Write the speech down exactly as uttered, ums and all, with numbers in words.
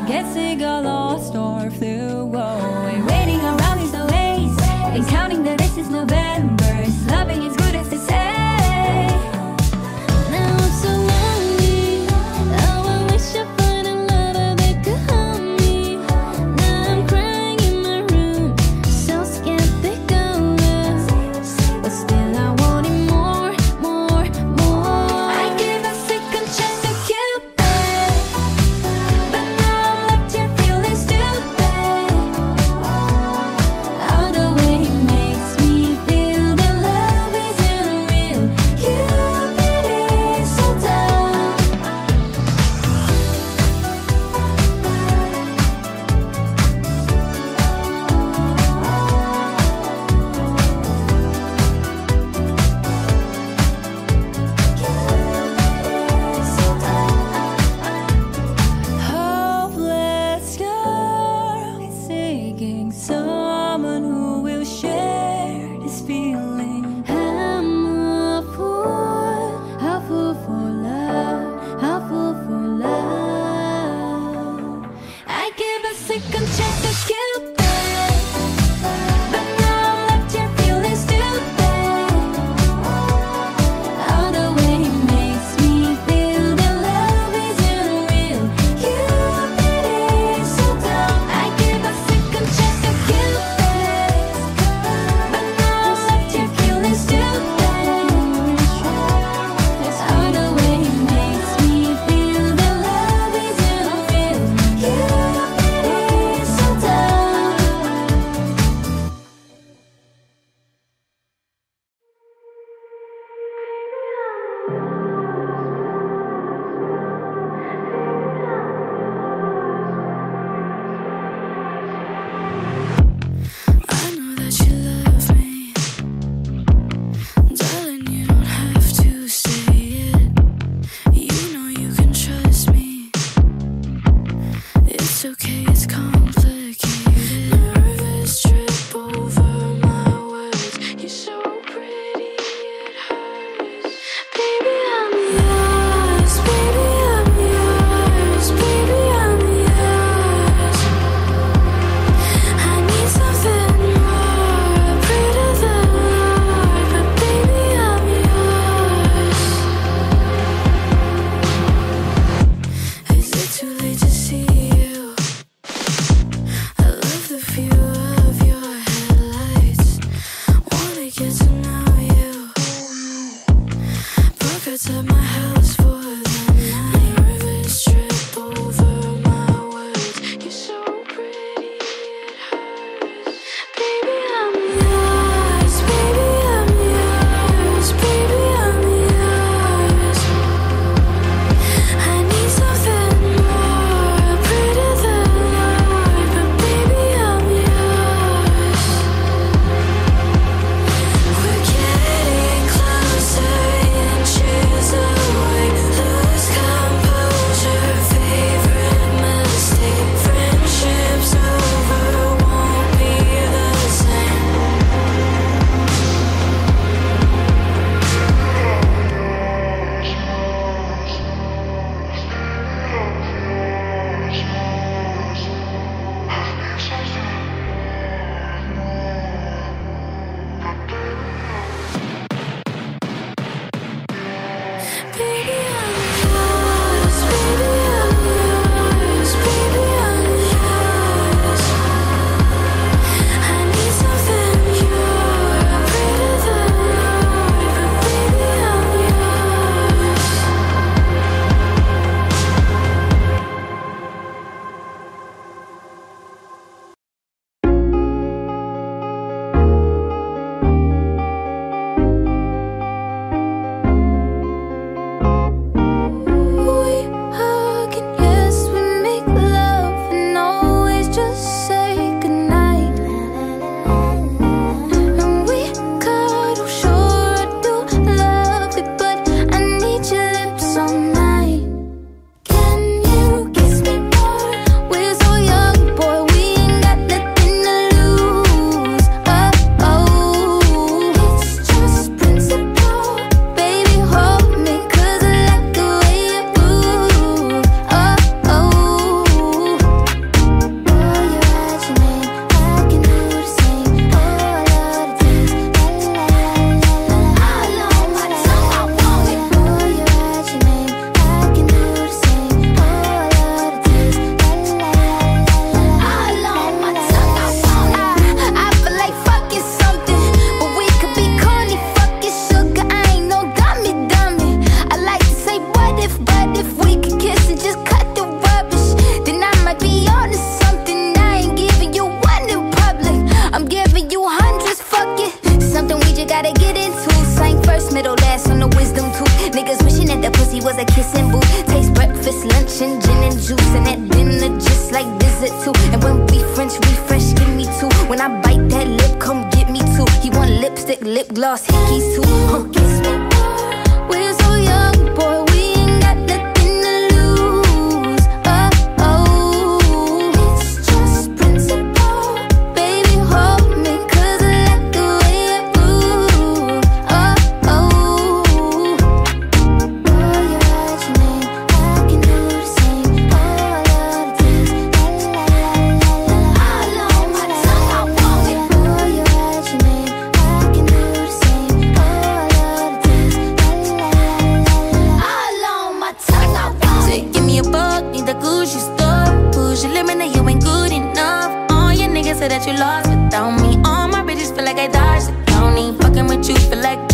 Guessing I lost or flew away. Waiting around is no waste, and counting the days is November. Loving is good as they say. Now I'm so lonely. Oh, I wish I find a lover that could hold me. Now I'm crying in my room, so scared they go love. But still I wanted more, more, more. I gave a second chance to Cupid, but now I'm left here feeling stupid. All the way he makes me feel that love isn't real. Cupid is so dumb. Hopeless girl is seeking someone who will share this feeling. I'm a fool, a fool for love, a fool for love. I give a second chance to Cupid, but now I'm left here feeling stupid. All the way he makes me feel that love isn't real. Cupid is so dumb. I give a second chance to Cupid, but now I'm left here feeling stupid. All the way he makes me feel that love isn't real. Cupid is so dumb. I know that you love me, darling, you don't have to say it. You know you can trust me. It's okay, it's complicated. Nervous trip over my words. You're so pretty, it hurts. Baby, I'm yours. Baby, I'm yours. Baby, I'm yours. I need something more. I pray to the Lord, but baby, I'm yours. Is it too late to see you? like visit too. And when we French refresh, give me two. When I bite that lip, come get me too. He want lipstick, lip gloss, hickeys too. Huh. Kiss me more. We're so young, boy, we ain't got nothing to lose. Oh, oh, it's just principle. Baby, hold me, cause I like the way you move. Oh, oh, roll your eyes, your name, I can do the same. Oh, I love the taste, la la la la la. All on my tongue, I want it. Roll your eyes, your name, I can do the same. Oh, I love the taste, la la la la la. All on my tongue, I want it. Give me a buck, need the Gucci stuff. Push your limit, now you ain't good enough. All your niggas say that you lost without me. All my bitches feel like I dodged the county. Fucking with you feel like